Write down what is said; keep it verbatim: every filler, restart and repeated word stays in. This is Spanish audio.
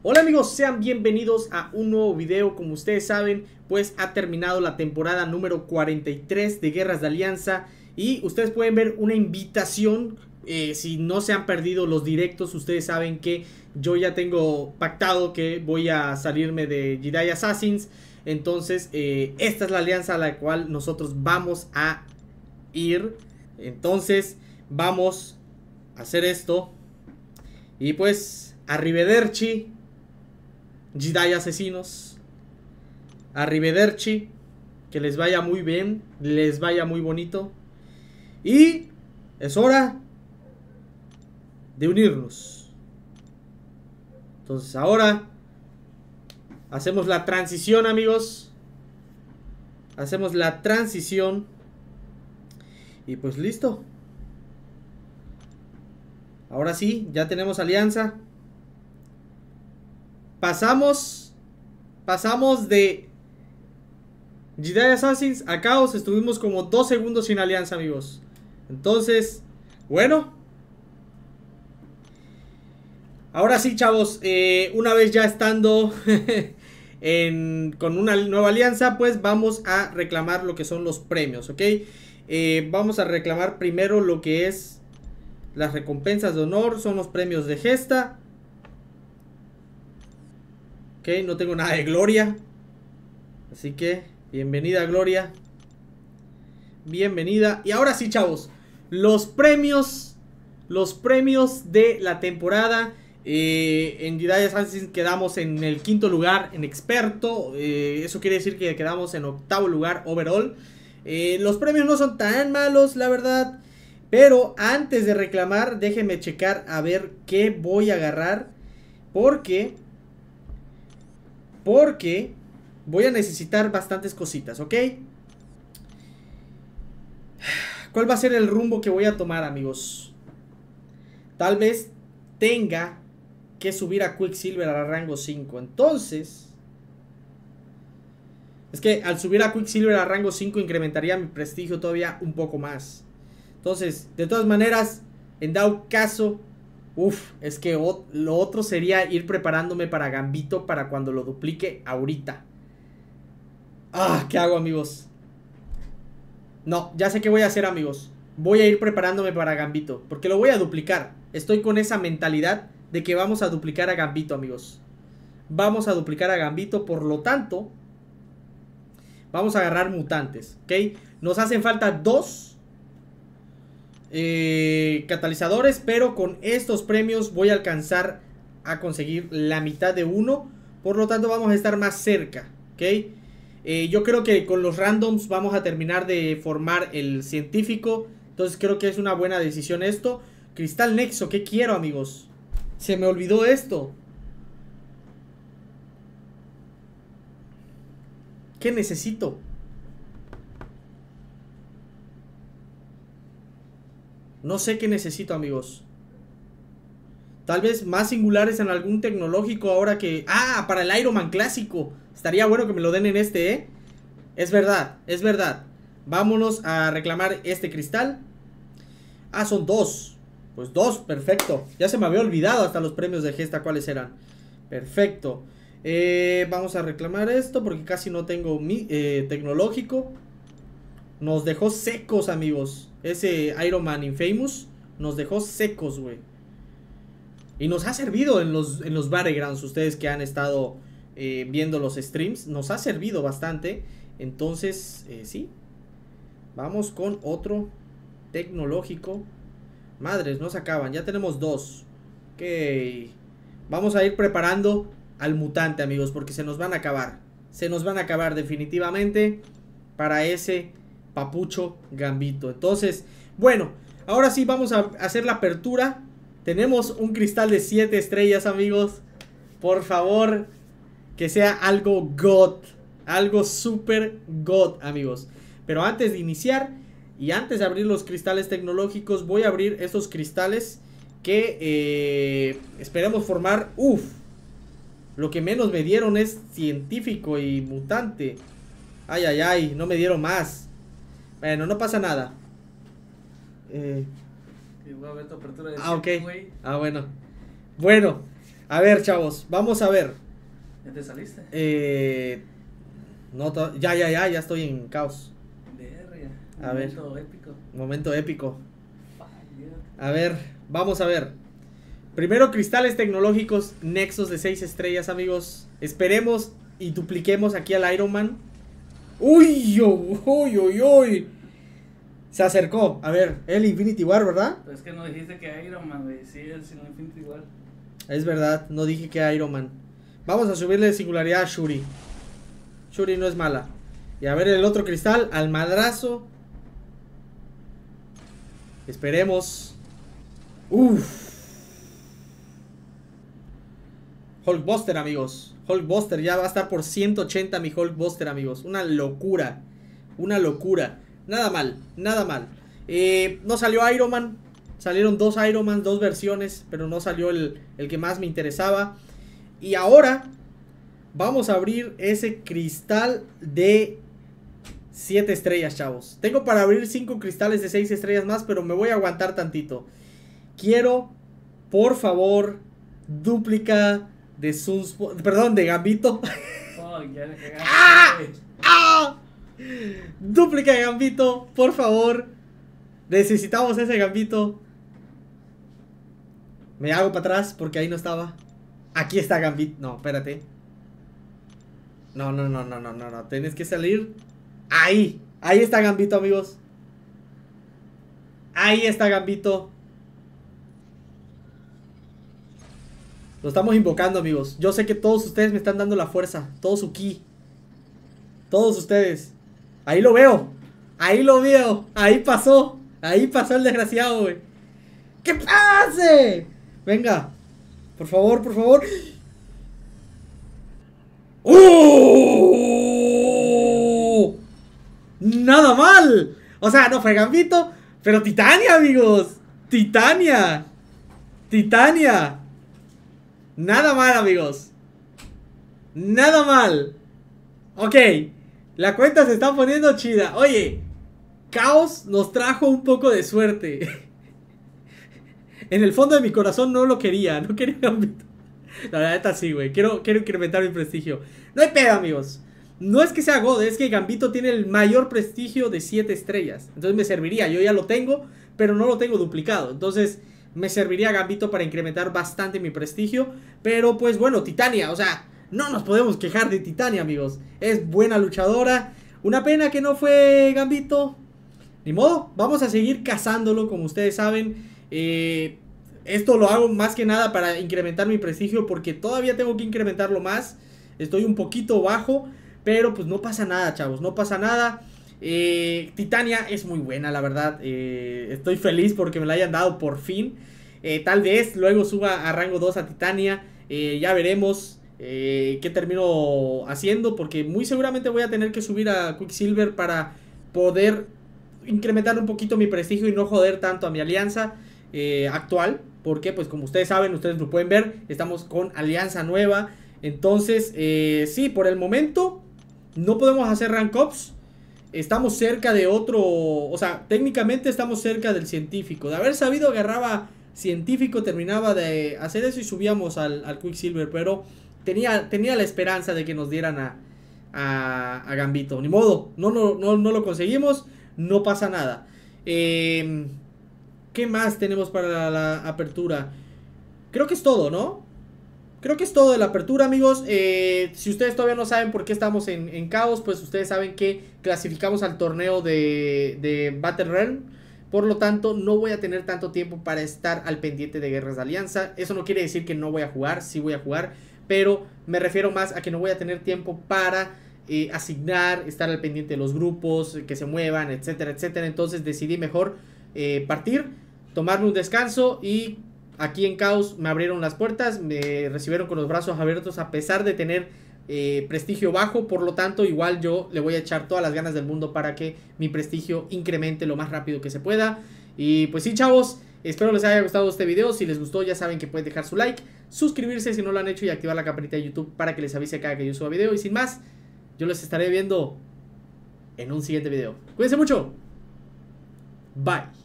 Hola amigos, sean bienvenidos a un nuevo video. Como ustedes saben, pues ha terminado la temporada número cuarenta y tres de Guerras de Alianza. Y ustedes pueden ver una invitación. eh, Si no se han perdido los directos, ustedes saben que yo ya tengo pactado que voy a salirme de Jedi Assassins. Entonces eh, esta es la alianza a la cual nosotros vamos a ir. Entonces vamos a hacer esto. Y pues arrivederci Jedi asesinos, arrivederci, que les vaya muy bien, les vaya muy bonito. Y es hora de unirnos. Entonces ahora hacemos la transición, amigos. Hacemos la transición. Y pues listo. Ahora sí, ya tenemos alianza. Pasamos Pasamos de Jedi Assassins a Caos. Estuvimos como dos segundos sin alianza, amigos. Entonces, bueno, ahora sí, chavos, eh, una vez ya estando en, con una nueva alianza, pues vamos a reclamar lo que son los premios, ¿ok? Eh, vamos a reclamar primero lo que es las recompensas de honor. Son los premios de gesta. Ok, no tengo nada de gloria. Así que, bienvenida, Gloria. Bienvenida. Y ahora sí, chavos, los premios. Los premios de la temporada. eh, En Jedi Assassins quedamos en el quinto lugar en experto. eh, Eso quiere decir que quedamos en octavo lugar overall. eh, Los premios no son tan malos, la verdad. Pero antes de reclamar, déjenme checar a ver qué voy a agarrar. Porque... Porque voy a necesitar bastantes cositas, ¿ok? ¿Cuál va a ser el rumbo que voy a tomar, amigos? Tal vez tenga que subir a Quicksilver a rango cinco. Entonces... Es que al subir a Quicksilver a rango cinco incrementaría mi prestigio todavía un poco más. Entonces, de todas maneras, en dado caso... Uf, es que lo otro sería ir preparándome para Gambito para cuando lo duplique ahorita. Ah, ¿qué hago, amigos? No, ya sé qué voy a hacer, amigos. Voy a ir preparándome para Gambito, porque lo voy a duplicar. Estoy con esa mentalidad de que vamos a duplicar a Gambito, amigos. Vamos a duplicar a Gambito, por lo tanto vamos a agarrar mutantes, ¿ok? Nos hacen falta dos Eh, catalizadores, pero con estos premios voy a alcanzar a conseguir la mitad de uno. Por lo tanto vamos a estar más cerca, ¿ok? Eh, yo creo que con los randoms vamos a terminar de formar el científico. Entonces creo que es una buena decisión esto. Cristal Nexo, ¿qué quiero, amigos? Se me olvidó esto. ¿Qué necesito? No sé qué necesito, amigos. Tal vez más singulares en algún tecnológico ahora que... ¡Ah! Para el Iron Man clásico. Estaría bueno que me lo den en este, ¿eh? Es verdad, es verdad. Vámonos a reclamar este cristal. Ah, son dos. Pues dos, perfecto. Ya se me había olvidado hasta los premios de gesta cuáles eran. Perfecto. eh, Vamos a reclamar esto porque casi no tengo mi eh, tecnológico. Nos dejó secos, amigos. Ese Iron Man Infamous nos dejó secos, güey. Y nos ha servido en los, en los Battlegrounds. Ustedes que han estado eh, viendo los streams, nos ha servido bastante. Entonces, eh, sí. Vamos con otro tecnológico. Madres, no se acaban. Ya tenemos dos. Ok. Vamos a ir preparando al mutante, amigos, porque se nos van a acabar. Se nos van a acabar definitivamente para ese papucho Gambito. Entonces, bueno, ahora sí vamos a hacer la apertura. Tenemos un cristal de siete estrellas, amigos. Por favor, que sea algo God. Algo super God, amigos. Pero antes de iniciar y antes de abrir los cristales tecnológicos, voy a abrir estos cristales que eh, esperemos formar. Uf, lo que menos me dieron es científico y mutante. Ay, ay, ay, no me dieron más. Bueno, no pasa nada. Eh... Y voy a ver tu apertura de ah, ok. Wey. Ah, bueno. Bueno, A ver, chavos, vamos a ver. ¿Ya te saliste? Eh, no, ya, ya, ya, ya estoy en caos. Verga. A ver. Momento épico. Momento épico. Fire. A ver, vamos a ver. Primero, cristales tecnológicos Nexus de seis estrellas, amigos. Esperemos y dupliquemos aquí al Iron Man. Uy, uy, uy, uy. Se acercó. A ver, el Infinity War, ¿verdad? Pero es que no dijiste que Iron Man, güey. Sí, es el Infinity War. Es verdad, no dije que Iron Man. Vamos a subirle de singularidad a Shuri. Shuri no es mala. Y a ver el otro cristal, al madrazo. Esperemos. Uff. Hulkbuster, amigos. Hulkbuster, ya va a estar por ciento ochenta mi Hulkbuster, amigos. Una locura. Una locura. Nada mal, nada mal. Eh, no salió Iron Man. Salieron dos Iron Man, dos versiones. Pero no salió el, el que más me interesaba. Y ahora vamos a abrir ese cristal de siete estrellas, chavos. Tengo para abrir cinco cristales de seis estrellas más, pero me voy a aguantar tantito. Quiero, por favor, dúplica de Sunspot, perdón, de Gambito. Oh, ya le cagaste. ¡Ah! ¡Ah! Dúplica de Gambito, por favor. Necesitamos ese Gambito. Me hago para atrás porque ahí no estaba. Aquí está Gambito. No, espérate. No, no, no, no, no, no, no. Tienes que salir. Ahí. Ahí está Gambito, amigos. Ahí está Gambito. Lo estamos invocando, amigos. Yo sé que todos ustedes me están dando la fuerza. Todo su ki. Todos ustedes. Ahí lo veo. Ahí lo veo. Ahí pasó. Ahí pasó el desgraciado, güey. ¡Que pase! Venga. Por favor, por favor. ¡Oh! Nada mal. O sea, no fue Gambito, pero Titania, amigos. Titania. Titania. Nada mal, amigos. Nada mal. Ok. La cuenta se está poniendo chida. Oye, Caos nos trajo un poco de suerte. En el fondo de mi corazón no lo quería. No quería Gambito. La verdad sí, güey. Quiero, quiero incrementar mi prestigio. No hay pedo, amigos. No es que sea God, es que Gambito tiene el mayor prestigio de siete estrellas. Entonces me serviría. Yo ya lo tengo, pero no lo tengo duplicado. Entonces me serviría Gambito para incrementar bastante mi prestigio. Pero pues bueno, Titania, o sea, no nos podemos quejar de Titania, amigos. Es buena luchadora. Una pena que no fue Gambito. Ni modo, vamos a seguir cazándolo, como ustedes saben. Eh, esto lo hago más que nada para incrementar mi prestigio, porque todavía tengo que incrementarlo más. Estoy un poquito bajo, pero pues no pasa nada, chavos, no pasa nada. eh, Titania es muy buena, la verdad. eh, Estoy feliz porque me la hayan dado por fin. eh, Tal vez luego suba a rango dos a Titania. eh, Ya veremos eh, qué termino haciendo, porque muy seguramente voy a tener que subir a Quicksilver para poder incrementar un poquito mi prestigio y no joder tanto a mi alianza eh, actual. Porque pues como ustedes saben, ustedes lo pueden ver, estamos con alianza nueva. Entonces eh, sí, por el momento no podemos hacer rank ups. Estamos cerca de otro, o sea, técnicamente estamos cerca del científico. De haber sabido agarraba científico, terminaba de hacer eso y subíamos al, al Quicksilver. Pero tenía, tenía la esperanza de que nos dieran a, a, a Gambito. Ni modo, no, no, no, no lo conseguimos. No pasa nada. Eh, ¿Qué más tenemos para la, la apertura? Creo que es todo, ¿no? Creo que es todo de la apertura, amigos. eh, Si ustedes todavía no saben por qué estamos en, en caos, pues ustedes saben que clasificamos al torneo de, de Battle Realm. Por lo tanto, no voy a tener tanto tiempo para estar al pendiente de Guerras de Alianza. Eso no quiere decir que no voy a jugar, sí voy a jugar, pero me refiero más a que no voy a tener tiempo para eh, asignar, estar al pendiente de los grupos, que se muevan, etcétera, etcétera. Entonces decidí mejor eh, partir, tomarme un descanso, y aquí en Caos me abrieron las puertas, me recibieron con los brazos abiertos a pesar de tener eh, prestigio bajo. Por lo tanto, igual yo le voy a echar todas las ganas del mundo para que mi prestigio incremente lo más rápido que se pueda. Y pues sí, chavos, espero les haya gustado este video. Si les gustó, ya saben que pueden dejar su like, suscribirse si no lo han hecho y activar la campanita de YouTube para que les avise cada que yo suba video. Y sin más, yo los estaré viendo en un siguiente video. Cuídense mucho. Bye.